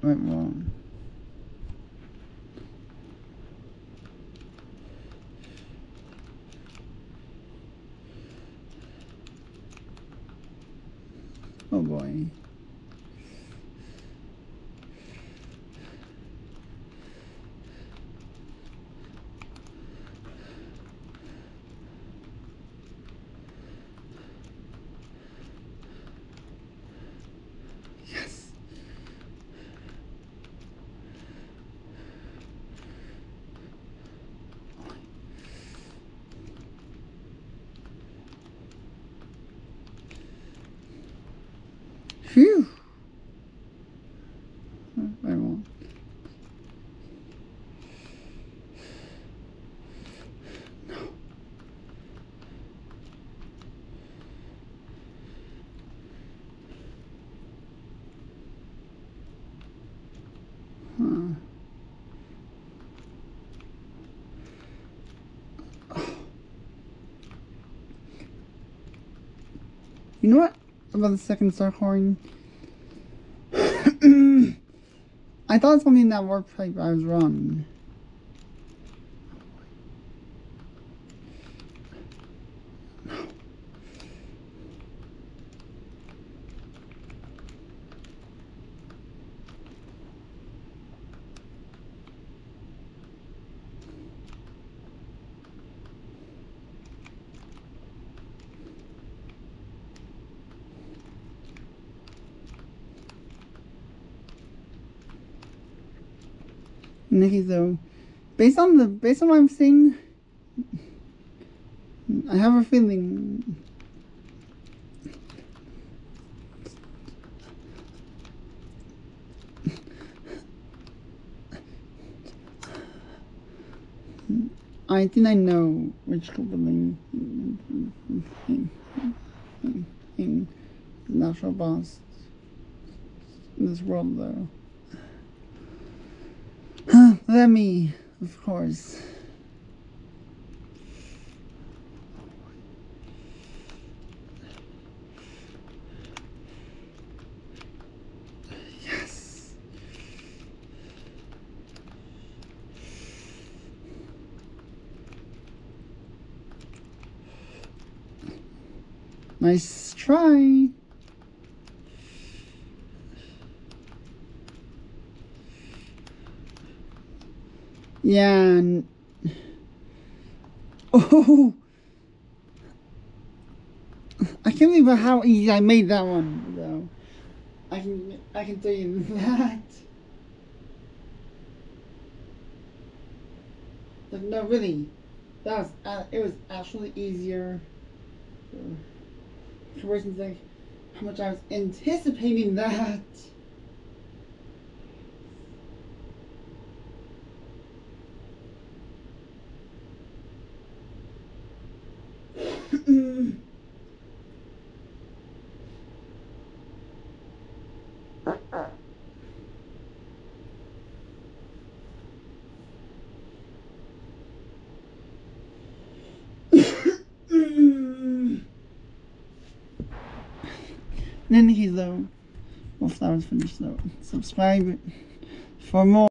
went wrong. Oh boy. Yes. Phew. I won't. No. Huh. Oh. You know what? About the second star horn. I thought something that worked, but I was wrong. Nikki, though, based on what I'm seeing, I have a feeling I think I know which Koopa in natural boss in this world, though. Lemmy, of course. Yes. Nice try. Yeah, and oh, I can't believe how easy I made that one, though. I can tell you that. Like, no, really, that was it was actually easier. Comparisons, like how much I was anticipating that. Then he though, well, that was finished though. Subscribe for more.